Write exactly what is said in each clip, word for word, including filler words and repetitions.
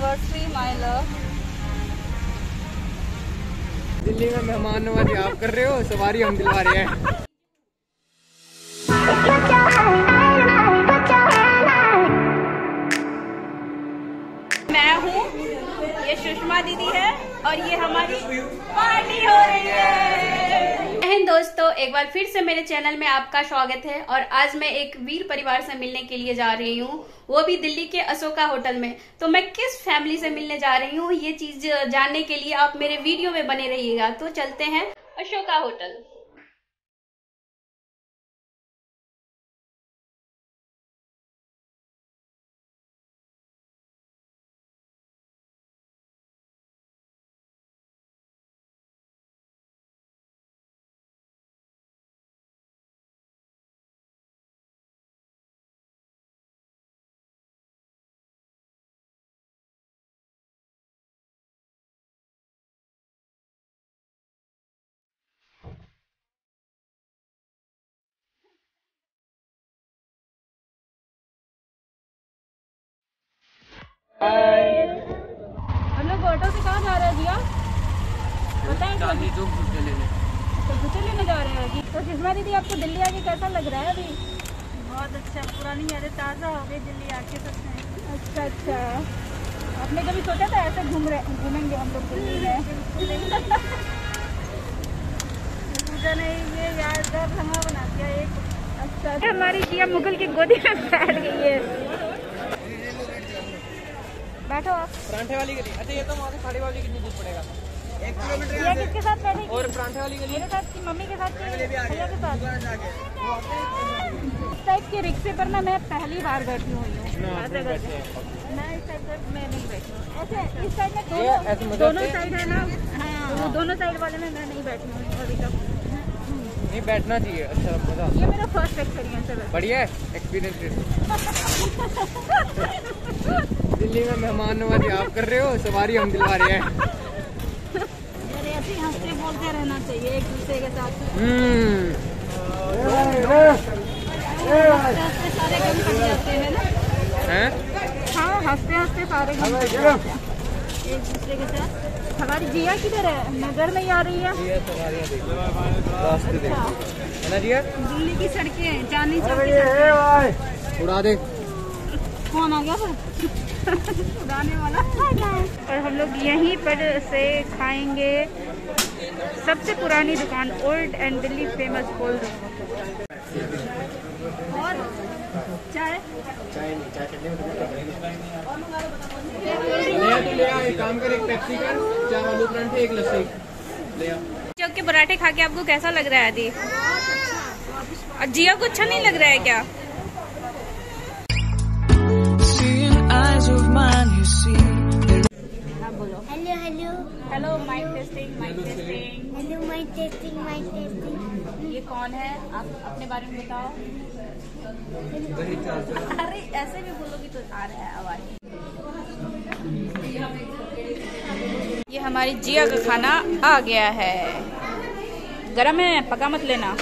Anniversary my love. Delhi में मेहमान नवाजी आप कर रहे हो, सवारी हम दिलवा रहे हैं। मैं हूँ, ये सुषमा दीदी है और ये हमारी पार्टी हो रही है। दोस्तों, एक बार फिर से मेरे चैनल में आपका स्वागत है और आज मैं एक वीर परिवार से मिलने के लिए जा रही हूँ, वो भी दिल्ली के अशोका होटल में। तो मैं किस फैमिली से मिलने जा रही हूँ ये चीज जानने के लिए आप मेरे वीडियो में बने रहिएगा। तो चलते हैं अशोका होटल। हम लोग ऑटो से कहाँ जा रहे हैं भैया? बताएं। चांदनी चौक भुट्टे लेने। तो भुट्टे लेने जा रहे हैं। तो सुषमा दीदी, आपको दिल्ली आके कैसा लग रहा है अभी? बहुत अच्छा, पुरानी यादें ताज़ा हो गई दिल्ली आके सबसे। अच्छा अच्छा, आपने कभी सोचा था ऐसे घूम रहे घूमेंगे हम लोग दिल्ली में? पूजा ने ये यादगार लम्हा बना दिया एक। अच्छा, हमारी जिया मुगल की गोदी में बैठ गई है। बैठो आप। परांठे वाली गली। अच्छा, ये तो वहाँ से साड़ी वाली कितनी दूर पड़ेगा? एक किलोमीटर। ये किसके साथ बैठेगी? और परांठे वाली गली मेरे साथ की मम्मी के साथ की भैया के साथ। इस टाइप के रिक्शे पर ना मैं पहली बार बैठी हुई हूँ। मैं इस टाइप पर मैं नहीं बैठी हूँ। ऐसे इस साइड में दोनों दोनों साइड है ना। हाँ, वो दोनों साइड वाले में मैं नहीं बैठी हूँ अभी तक। नहीं बैठना चाहिए, अच्छा मजा। ये मेरा फर्स्ट एक्सपीरियंस है। बढ़िया है एक्सपीरियंस। दिल्ली में मेहमान नवाजी आप कर रहे हो, सवारी हम दिलवा रहे हैं। अरे ऐसे हंसते बोलते रहना चाहिए एक दूसरे के साथ। हम्म हंसते सारे गम कट जाते हैं ना। हैं? हाँ, हंसते हंसते सारे गम कट जाते हैं एक दूसरे के साथ। हमारी जिया किधर है? नजर नहीं आ रही है। रास्ते देखो है ना जिया। दिल्ली की सड़कें चांदनी चौक की सड़कें। उड़ा दे। कौन आ गया फिर? उड़ाने वाला। और हम लोग यहीं पर से खाएंगे सबसे पुरानी दुकान ओल्ड एंड दिल्ली फेमस बोल दो। और चाय चाय नहीं, चाय करने में ले आ। एक काम कर, एक पेप्सी कर, चार आलू परांठे, एक लस्सी ले आ। चौक के पराठे खा के आपको कैसा लग रहा है आदि? और जिया को अच्छा नहीं लग रहा है क्या? Hello hello hello, mike testing mike testing. Hello mike testing mike testing. ये कौन है? आप अपने बारे में बताओ। अरे ऐसे भी बोलोगी तो आ रहा है आवाज। ये हमारी जिया का खाना आ गया है। गरम है, पका मत लेना।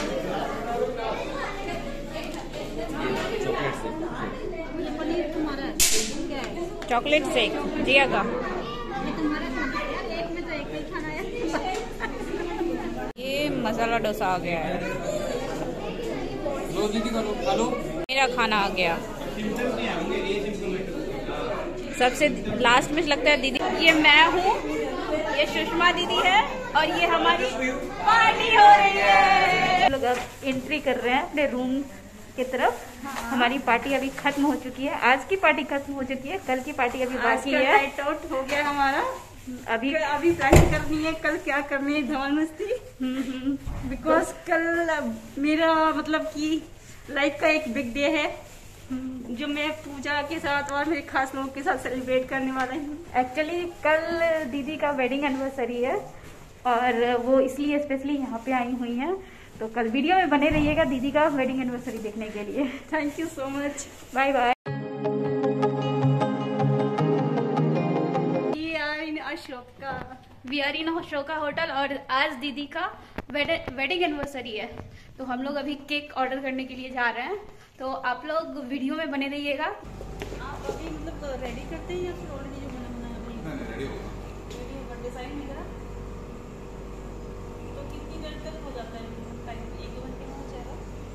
ये पनीर तुम्हारा है क्या है? चॉकलेट शेक जिया का। ये तुम्हारा खाना है यार, एक में तो एक ही खाना है। ये मसाला डोसा आ गया है। लो दीदी का लो, खा लो। मेरा खाना आ गया। सबसे लास्ट में लगता है दीदी। ये मैं हूँ, ये सुषमा दीदी है और ये हमारी पार्टी हो रही है। हम लोग अब एंट्री कर रहे हैं अपने रूम की तरफ। हमारी पार्टी अभी खत्म हो चुकी है। आज की पार्टी खत्म हो चुकी है, कल की पार्टी अभी बाकी है। नाइट आउट हो गया हमारा। अभी अभी प्लानिंग करनी है कल क्या करनी है, धमाल मस्ती। बिकॉज कल मेरा मतलब कि लाइफ का एक बिग डे है जो मैं पूजा के साथ और मेरे खास लोगों के साथ सेलिब्रेट करने वाला हूँ। एक्चुअली कल दीदी का वेडिंग एनिवर्सरी है और वो इसलिए स्पेशली यहाँ पे आई हुई हैं। तो कल वीडियो में बने रहिएगा दीदी का वेडिंग एनिवर्सरी देखने के लिए। Thank you so much. Bye bye. Ashoka we are in Ashoka hotel और आज दीदी का वेडिंग एनिवर्सरी है। तो हम लोग अभी केक ऑर्डर करने के लिए जा रहे हैं। तो आप लोग वीडियो में बने रहिएगा। आप अभी मतलब रेडी करते हैं या फिर ऑलरेडी जो बना बना डिजाइन वगैरह तो कितनी देर तक हो जाता है टाइम? एक दो घंटे में हो जाएगा?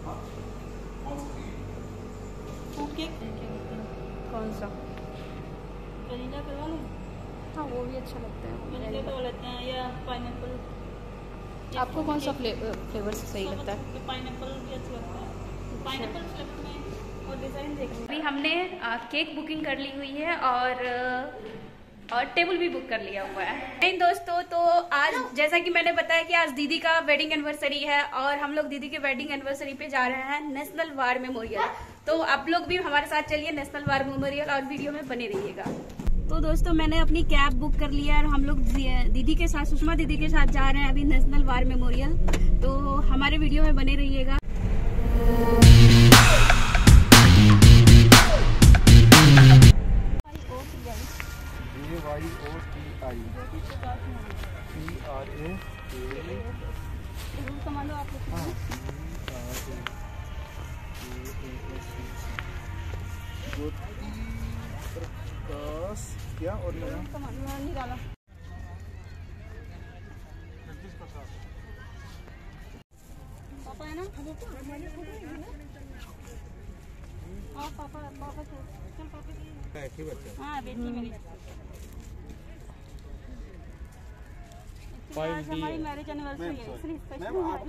फ्रूट केक कौन सा? वनीला करवा लूँ? हाँ वो भी अच्छा लगता है। वनीला करवा लेते हैं या पाइनएप्पल? आपको कौन सा फ्लेवर फ्लेवर सही लगता है? पाइनएप्पल भी अच्छा लगता है। पाइनएप्पल फ्लेवर में और डिज़ाइन देखिए। अभी हमने आ, केक बुकिंग कर ली हुई है और और टेबल भी बुक कर लिया हुआ है। नहीं दोस्तों, तो आज जैसा कि मैंने बताया कि आज दीदी का वेडिंग एनिवर्सरी है और हम लोग दीदी के वेडिंग एनिवर्सरी पे जा रहे हैं नेशनल वार मेमोरियल। तो आप लोग भी हमारे साथ चलिए नेशनल वार मेमोरियल और वीडियो में बने रहिएगा। तो दोस्तों मैंने अपनी कैब बुक कर लिया और हम लोग दीदी के साथ, सुषमा दीदी के साथ जा रहे हैं अभी नेशनल वार मेमोरियल। तो हमारे वीडियो में बने रहिएगा। Y O T I P R A संभालो आप लोग। ज्योति प्रकाश क्या और निराला पापा है ना? हाँ पापा पापा चल पापा की हाँ बेटी मेरी। आज हमारी मैरिज एनिवर्सरी है इसलिए स्पेशल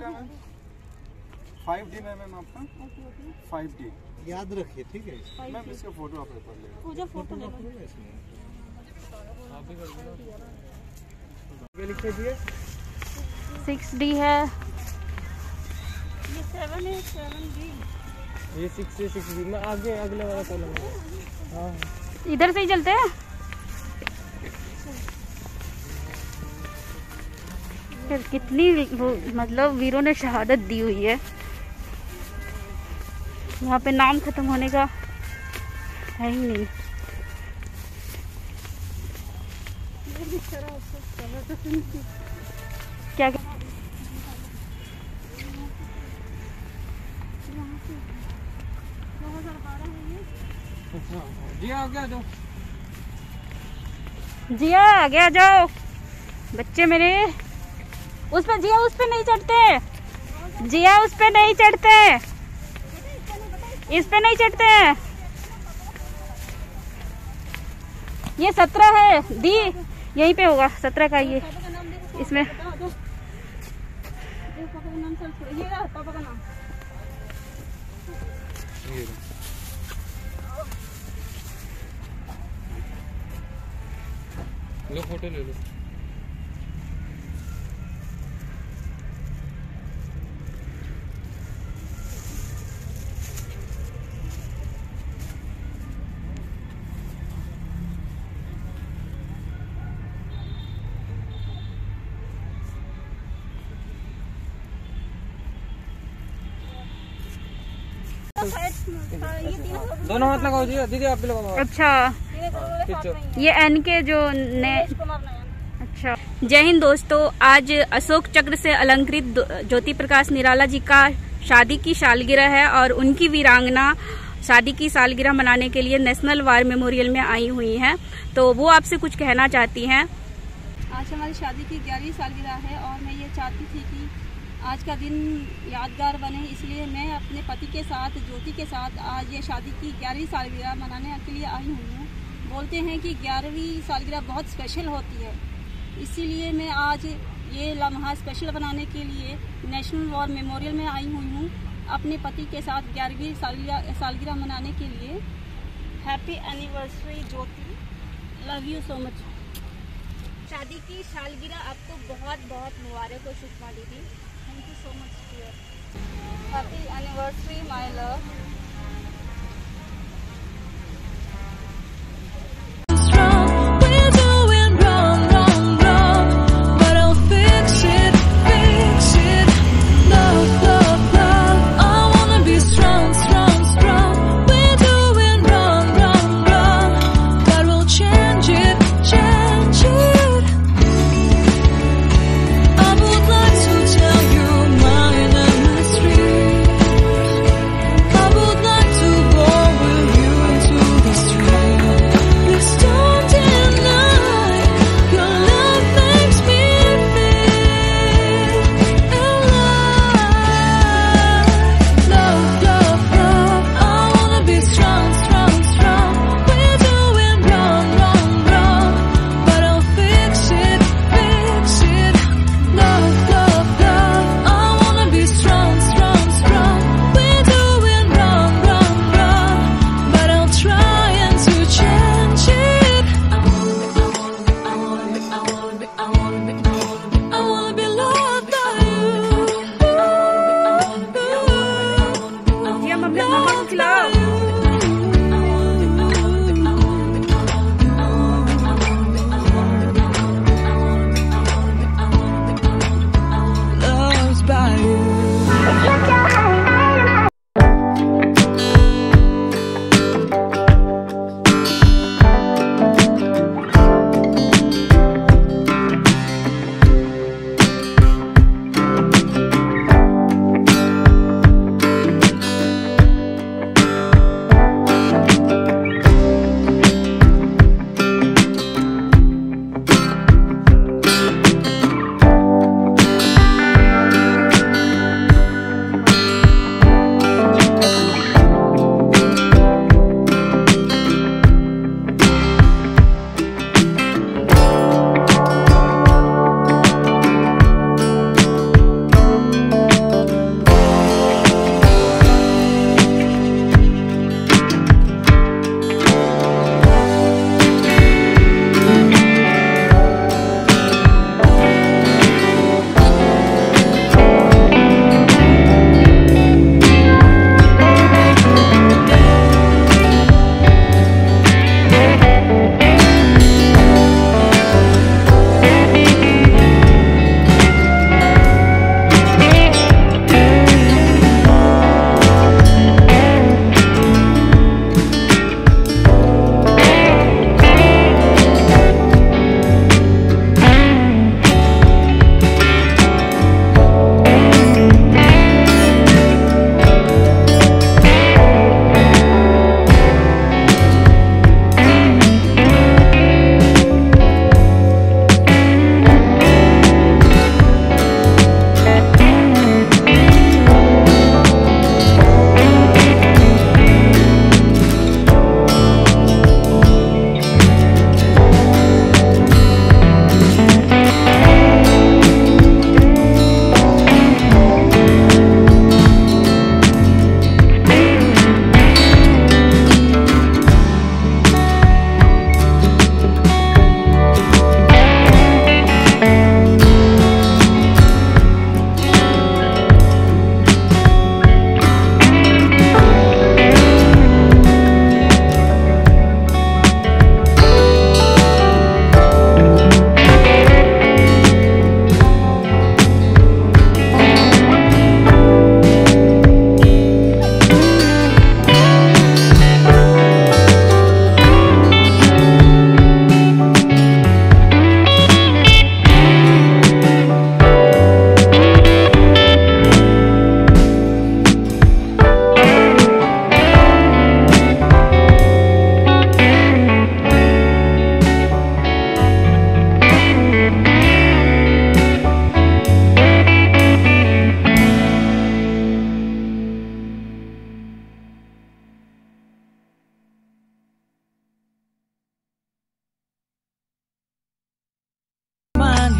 फाइव डी में मैम आपका फाइव डी याद रखिए, ठीक है मैम। इसका फोटो आप ले पूजा फोटो ले लो। लिखे दिए सिक्स डी है, ये सेवन है, सेवन डी ये सिक्स से सिक्स डी में आगे अगले वाला कॉलम है। हाँ इधर से ही चलते हैं। फिर कितनी मतलब वीरों ने शहादत दी हुई है। यहाँ पे नाम खत्म होने का है ही नहीं। क्या क्या जिया आ गया, जाओ जिया आ गया, जाओ बच्चे मेरे। उस पे जिया उस पे नहीं चढ़ते, जिया उस पे नहीं चढ़ते, इस पे नहीं चढ़ते। ये सत्रह है दी, यहीं पे होगा सत्रह का ये इसमें। पापा का नाम लो, फोटो ले लो। दोनों हाथ लगाओ जी, दीदी आप भी लगाओ। अच्छा ये एन के जो ने अच्छा। जय हिंद दोस्तों, आज अशोक चक्र से अलंकृत ज्योति प्रकाश निराला जी का शादी की सालगिरह है और उनकी वीरांगना शादी की सालगिरह मनाने के लिए नेशनल वार मेमोरियल में आई हुई हैं। तो वो आपसे कुछ कहना चाहती हैं। आज हमारी शादी की ग्यारहवीं सालगिरह है और मैं ये चाहती थी कि आज का दिन यादगार बने, इसलिए मैं अपने पति के साथ, ज्योति के साथ आज ये शादी की ग्यारहवीं सालगिरह मनाने के लिए आई हुई हूँ। बोलते हैं कि ग्यारहवीं सालगिरह बहुत स्पेशल होती है, इसीलिए मैं आज ये लम्हा स्पेशल बनाने के लिए नेशनल वॉर मेमोरियल में आई हुई हूँ अपने पति के साथ ग्यारहवीं सालगिरह सालगिरह मनाने के लिए। Happy anniversary Jyoti, love you so much. शादी की सालगिरह आपको बहुत बहुत मुबारक हो सुषमा दीदी। Thank you so much dear. Happy anniversary my love. I would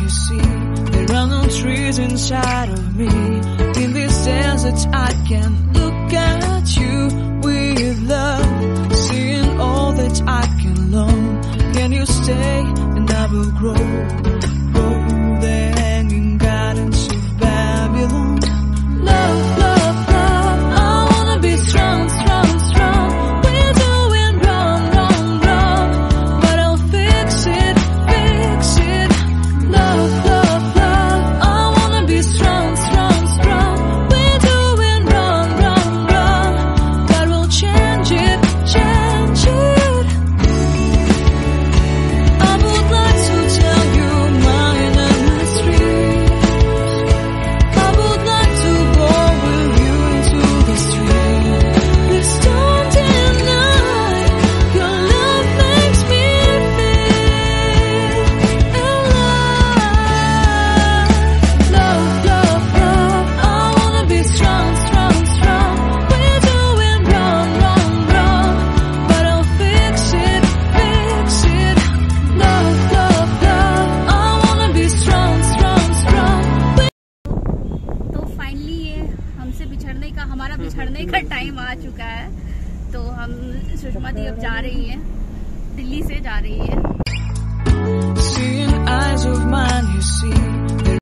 you see, there are no trees inside of me. In this desert I can look at you with love, seeing all that I can learn. Can you stay and I will grow, grow the hanging gardens of Babylon. Love, love, love, I wanna be strong, strong, strong. We're doing wrong, wrong, wrong, but I'll fix it, fix it. Love, love, love, I wanna be strong, strong, strong. We're doing wrong, wrong, wrong, but we'll change it, change it. I would like to tell you my mysteries. I would like to go with you into the street. Please don't deny, your love makes me feel alive. Love, love, love, I wanna be strong, strong, strong. We're doing wrong, wrong, wrong, but I'll fix it, fix it. Love, love, love, I wanna be strong, strong, strong. तो finally ये हमसे बिछड़ने का हमारा बिछड़ने का time आ चुका है। तो हम सुषमा दी अब जा रही है, दिल्ली से जा रही है। Seeing eyes of mine, you see,